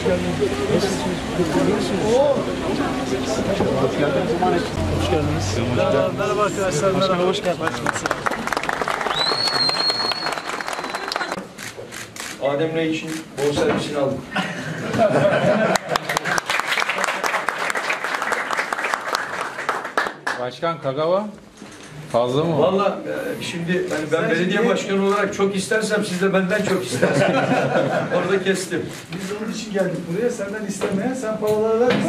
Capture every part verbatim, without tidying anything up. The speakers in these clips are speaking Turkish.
geldiniz. Nasılsınız? Hoş geldiniz. Hoş geldiniz. Merhaba arkadaşlar. Merhaba. Hoş geldiniz. Adem Bey için bonservisini aldık. Başkan Kagawa fazla mı? Valla e, şimdi hani ben Sen belediye şimdi... başkanı olarak çok istersem siz de benden çok istersiniz. Orada kestim. Biz onun için geldik buraya. Senden istemeye, sen paraları ver.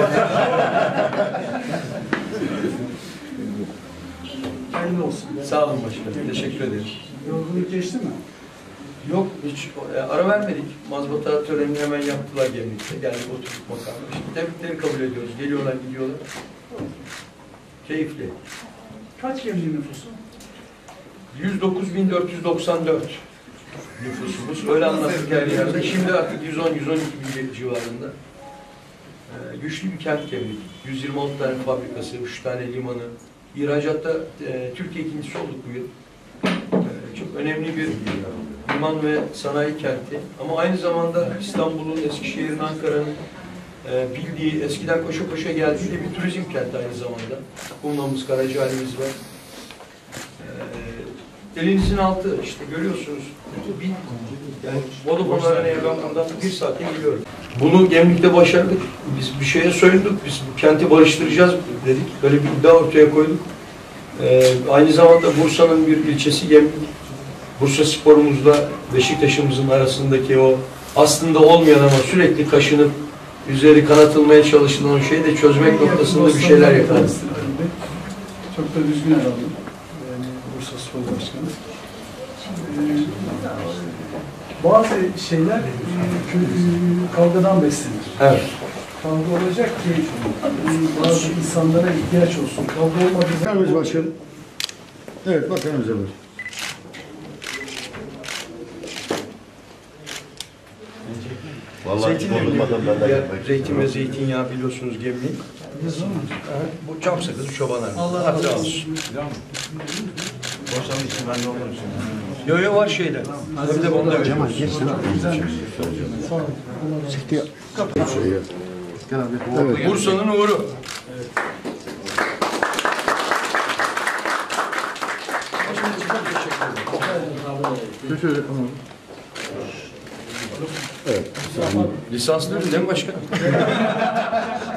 Hayırlı olsun. Sağ olun başkanım. Teşekkür ederim. Yorgunluk geçti mi? Yok hiç e, ara vermedik. Mazbata törenini hemen yaptılar Gemlik'te. Geldik oturduk makamda. Şimdi tebrikleri kabul ediyoruz. Geliyorlar gidiyorlar. Keyifli. Kaç gemli nüfusu? yüz dokuz bin dört yüz doksan dört nüfusumuz. Öyle anlattık her yerde. Şimdi artık yüz on yüz on iki bin civarında. Ee, güçlü bir kent Gemlik. yüz yirmi altı tane fabrikası, üç tane limanı. İhracatta e, Türkiye ikincisi olduk bu yıl. E, çok önemli bir liman ve sanayi kenti. Ama aynı zamanda İstanbul'un, Eskişehir'in, Ankara'nın e, bildiği, eskiden koşa koşa geldiği de bir turizm kenti aynı zamanda. Kumla'mız, Karacaali'miz var. E, elinizin altı işte görüyorsunuz. Bin, yani Vodafone Arena'ya ben buradan bir saatte geliyorum. Bunu Gemlik'te başardık. Biz bir şeye soyunduk. Biz bu kenti barıştıracağız dedik. Böyle bir iddia ortaya koyduk. Ee, aynı zamanda Bursa'nın bir ilçesi Gemlik. Bursa sporumuzla Beşiktaş'ımızın arasındaki o aslında olmayan ama sürekli kaşınıp üzeri kanatılmaya çalışılan şeyi de çözmek noktasında bir şeyler yapalım. Çok da düzgün herhalde. Yani Bursa Spor Başkanı. Ee, bazı şeyler e, kavgadan beslenir. Evet. Kavga olacak ki e, bazı insanlara ihtiyaç olsun. Kavga olmadığı zaman... Bakanımız başkanım. Evet, bakanımıza var. Zeytin zeytin ve zeytinyağı biliyorsunuz Gemlik. Evet, bu çam sakızı çobanlar. Allah razı olsun. Boşanma için ben de olmak için. Yo yo var şeyler. Tabii de bunu da veriyoruz. Evet. Bursa'nın uğuru. Şöyle, Evet. Lisanslı ürün değil mi başkan?